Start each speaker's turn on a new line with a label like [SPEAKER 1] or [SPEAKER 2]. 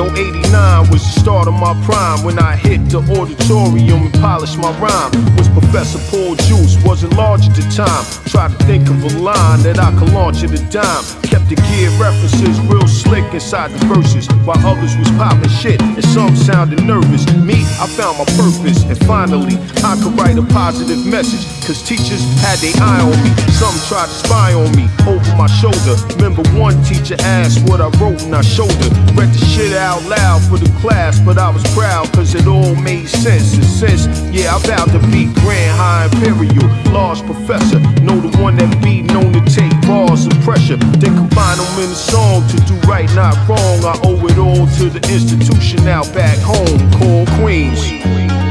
[SPEAKER 1] Yo, 89 was the start of my prime when I hit the auditorium and polished my rhyme. Was Professor Paul Juice, wasn't large at the time. Tried to think of a line that I could launch at a dime. Kept the gear references real slick inside the verses, while others was popping shit and some sounded nervous. Me, I found my purpose, and finally I could write a positive message, cause teachers had their eye on me. Some tried to spy on me over my shoulder. Remember one teacher asked what I wrote and I showed her. Read the shit out loud for the class, but I was proud cause it all made sense. And since, yeah, I vowed to be grand, high, imperial, large professor. Know the one that be known to take bars of pressure, then combine them in a song to do right, not wrong. I owe it all to the institution out back home called Queens.